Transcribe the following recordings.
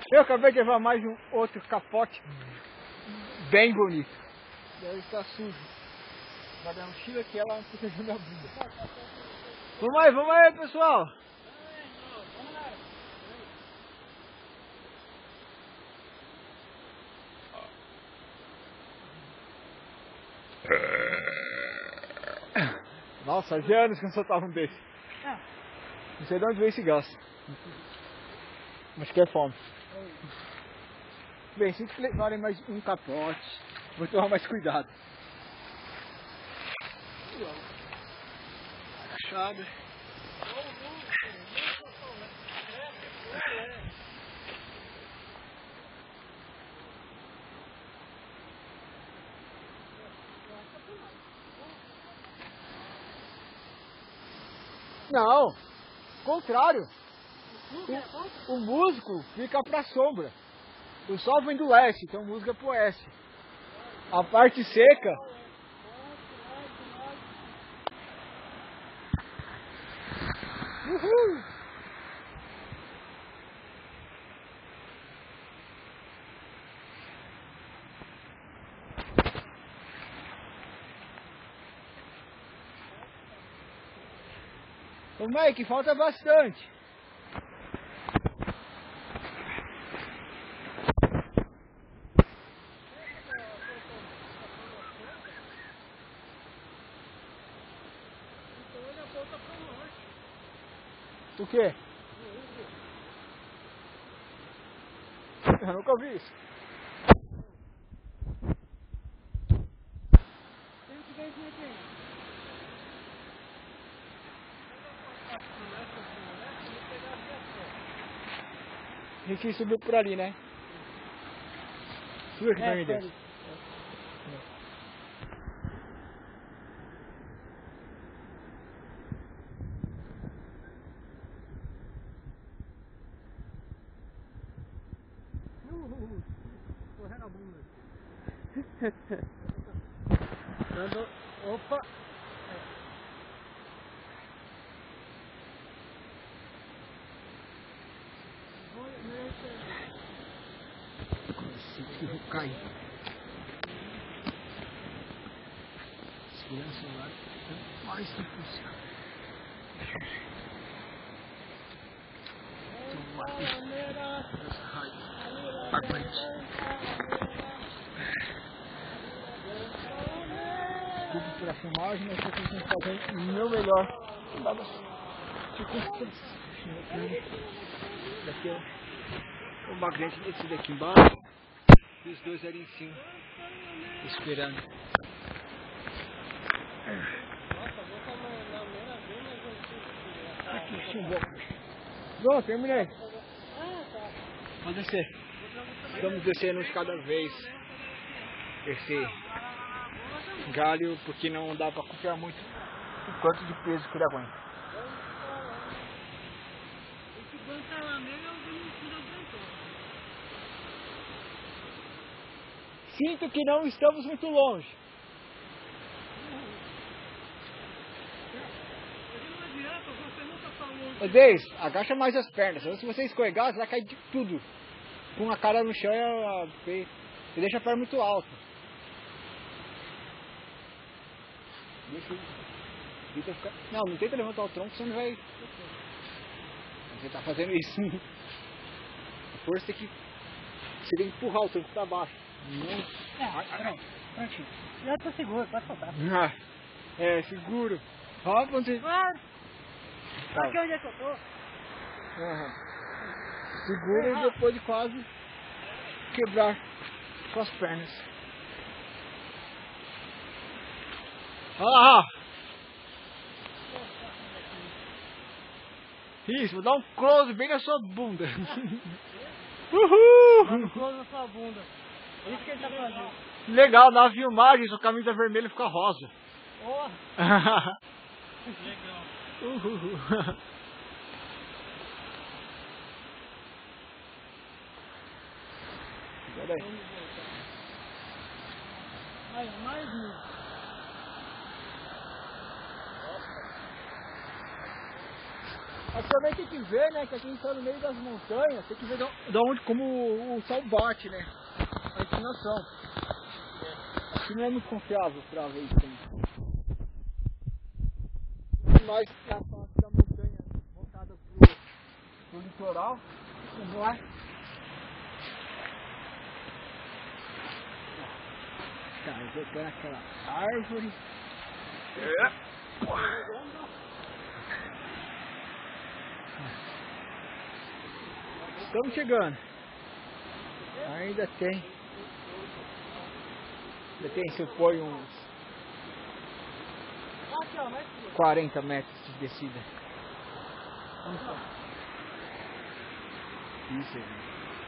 Eu acabei de levar mais um outro capote bem bonito. Deve estar sujo. Vai dar um mochila que ela protegendo a bunda. Vamos aí, pessoal. Nossa, fazia anos que eu não soltava um desse. Não sei de onde veio esse gás. Acho que é fome. Bem, se vocês levarem mais um capote, vou tomar mais cuidado. Agachado. Não, contrário. O musgo fica pra sombra. O sol vem do leste, então o musgo é pro oeste. A parte seca. Uhul! Ô Mike, falta bastante. O quê? Eu nunca ouvi isso. A gente subiu por ali, né? Sua que vai me descer. Correndo a bunda. Opa! Consegui que eu caí. Segurando o celular o mais que possível. Desculpe pela filmagem, mas eu estou tentando fazer o meu melhor. Dadas circunstâncias. Daqui é o magrante desse daqui embaixo. E os dois ali em cima. Esperando. Aqui, chumbou. Pronto, terminei. Pode descer. Estamos descendo de cada vez esse galho, porque não dá para confiar muito o quanto de peso que ele aguenta. Esse banco lá mesmo é o que não aguentou. Sinto que não estamos muito longe. Deis, agacha mais as pernas, senão se você escorregar, você vai cair de tudo. Com a cara no chão e deixa a perna muito alta. Deixa ficar... Não tenta levantar o tronco, senão vai... Você tá fazendo isso. A força tem que... Você tem que empurrar o tronco pra baixo. Não. Prontinho. Já tô seguro, pode soltar. Seguro. Ó, você... Claro. Tá. Aqui onde é que eu tô? Segura e depois de quase quebrar com as pernas. Olha lá! Isso, vou dar um close bem na sua bunda. Uhul! Dá um close na sua bunda. É isso que ele tá fazendo. Legal, na filmagem sua camisa vermelha fica rosa. Oh. Legal. Uhul. Pera aí. Aí, mais um. Mas também tem que ver, né, que aqui a gente tá no meio das montanhas, tem que ver de onde, como o sol bate, né, a inclinação. Aqui não é muito confiável pra ver isso também. Nós na parte da montanha voltada pro litoral, vamos lá. Tá, eu vou pôr naquela árvore. Estamos chegando. Ainda tem, se eu põe uns 40 metros de descida. Isso aí.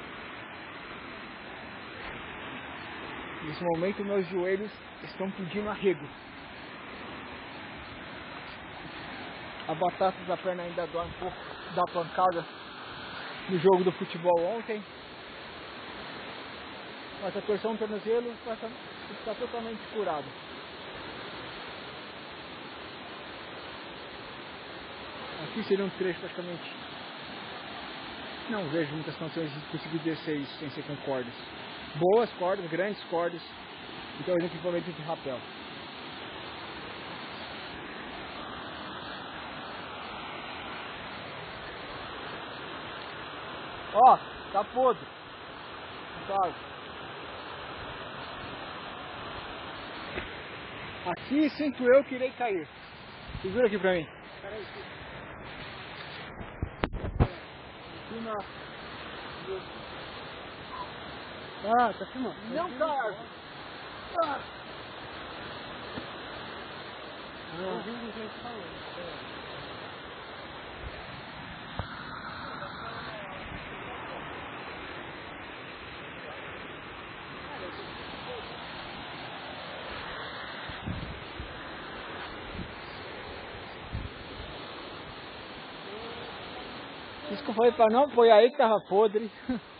Nesse momento meus joelhos estão pedindo arrego. A batata da perna ainda dói um pouco da pancada no jogo do futebol ontem. Mas a torção no tornozelo está totalmente curada. Aqui seria um trecho praticamente. Não vejo muitas condições de conseguir descer isso sem ser com cordas. Boas cordas, grandes cordas. Então a gente equipamento de rapel. Ó, tá podre. Sabe? Aqui sinto eu que irei cair. Segura aqui pra mim. Peraí. Ah, tá filmando. Não cai. Eu vi o gente falando. Isso que eu falei pra não apoiar aí que tava podre.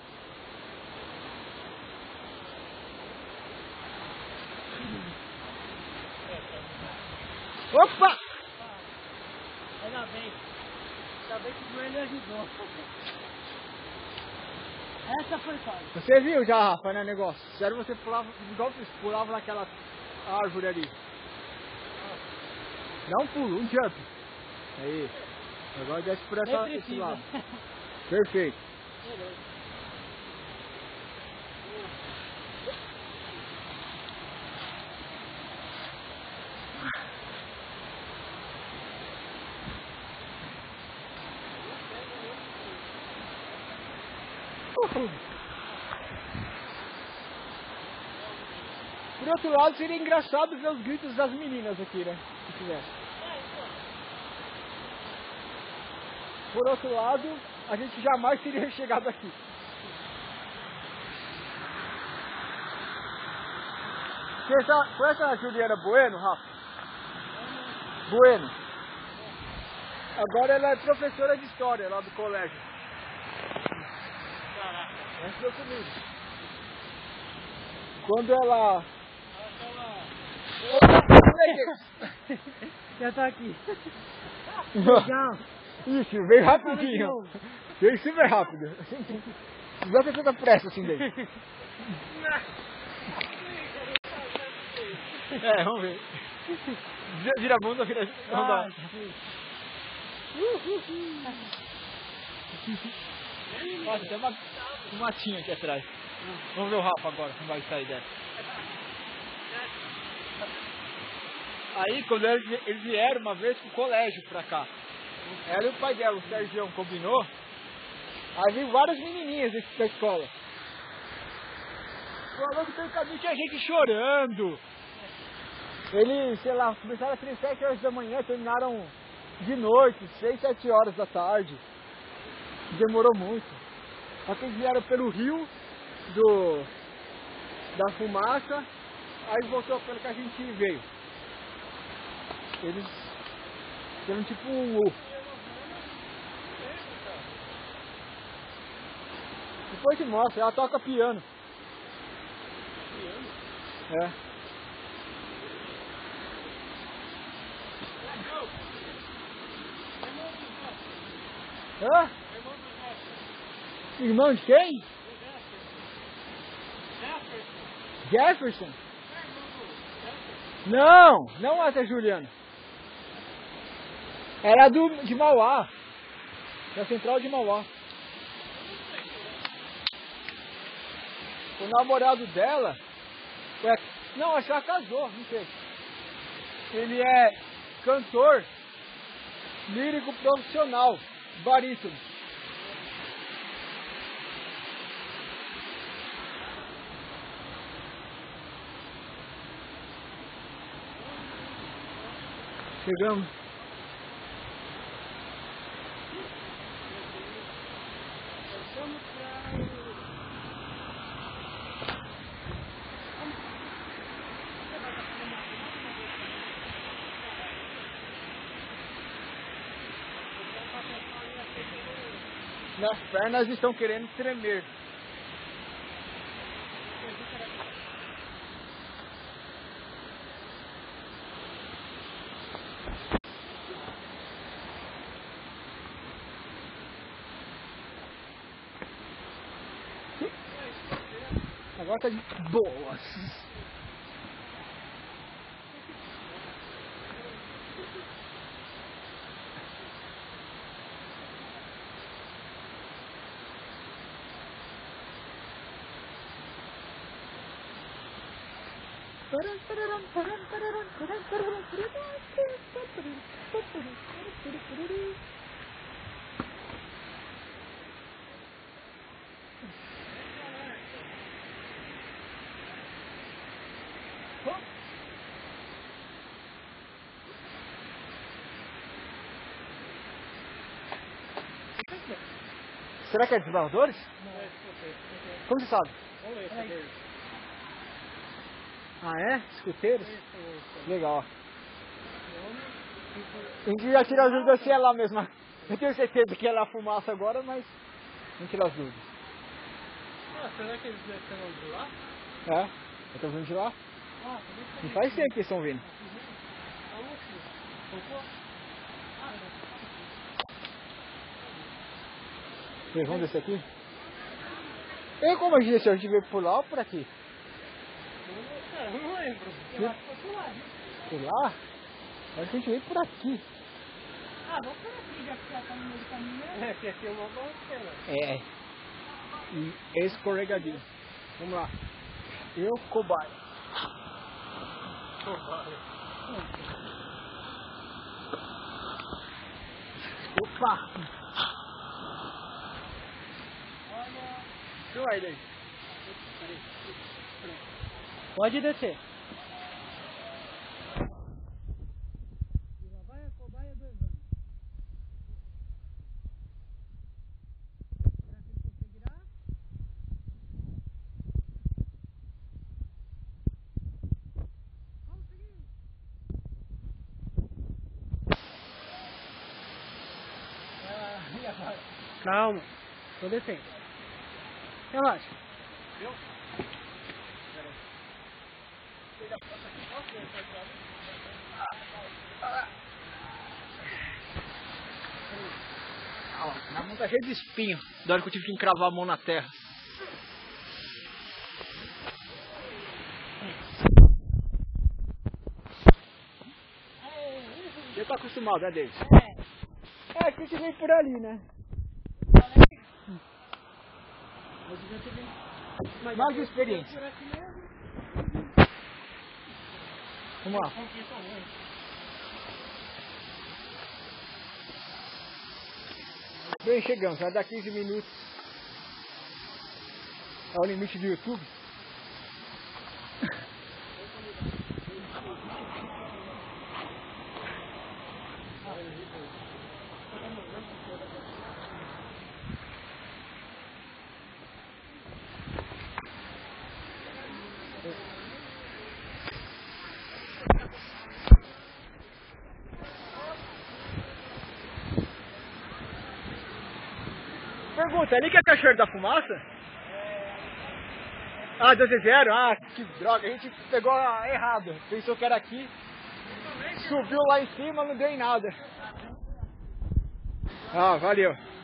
Opa! Ainda bem que o joelho ajudou. Essa foi fácil. Você viu já, Rafa, né, negócio? Sério, você pulava, igual você pulava naquela árvore ali. Dá um pulo, um jump. Aí. Agora desce por esse lado. Perfeito. Por outro lado, seria engraçado ver os gritos das meninas aqui, né? Se tivesse. Por outro lado, a gente jamais teria chegado aqui. Conhece a Juliana Bueno, Rafa? Bueno. Agora ela é professora de história lá do colégio. Ela estudou comigo. Quando ela... Já tá aqui. Legal. Isso, veio rapidinho. Veio super rápido. Não dá tanta pressa assim daí. É, vamos ver. Vira a bunda, vira... Vamos dar. Nossa, tem um matinho aqui atrás. Vamos ver o Rafa agora, como vai sair dessa. Aí, quando eles vieram uma vez pro colégio pra cá, ela e o pai dela, o Sérgio, combinou. Aí veio várias menininhas da escola. Falando pelo caminho, tinha gente chorando. Eles, sei lá, começaram às 3, 7 horas da manhã, terminaram de noite, 6, 7 horas da tarde. Demorou muito. Só que eles vieram pelo rio da fumaça, aí voltou pelo que a gente veio. Eles fizeram tipo um U. Depois te mostra, ela toca piano. Piano? É. Hã? Irmão de quem? Jefferson? Não, não até Juliano. Era de Mauá. Da central de Mauá. O namorado dela... Não, acho que ela casou, não sei. Ele é cantor lírico profissional, barítono. Chegamos. Minhas pernas estão querendo tremer. Agora tá de boas. Será que é desbravadores? Como você sabe? Ah, é? Escuteiros? Legal. A gente já tira as dúvidas se é lá mesmo. Eu tenho certeza que é lá a fumaça agora, mas não tira as dúvidas. Ah, será que eles estão de lá? É, estão vindo de lá. Não faz tempo que eles estão vindo. Vocês vão descer aqui? E como a gente veio por lá ou por aqui? Eu não lembro. Eu acho que foi por lá. Por lá? Acho que a gente veio por aqui. Ah, vamos por aqui, já que já tá no meio do caminho. É, que aqui é uma barranca. É. E escorregadio. Vamos lá. Eu, cobaia. Opa! Olha. Deixa eu ir daí. Pode descer. E lá vai a cobaia 2 anos. Será que ele conseguirá? Conseguiu! E agora? Calma, tô descendo. Relaxa. Viu? Na mão tá cheia de espinho. Da hora que eu tive que encravar a mão na terra. Você tá acostumado, né, David? É que a gente veio por ali, né? Eu devia ter vindo. Mais experiência. Por aqui mesmo. Vamos lá. Bem, chegamos. Vai dar 15 minutos. É o limite do YouTube. Pergunta, ali que é Cachoeiro da Fumaça? Ah, 12-0? Ah, que droga, a gente pegou errado. Pensou que era aqui. Subiu lá em cima, não deu em nada. Ah, valeu.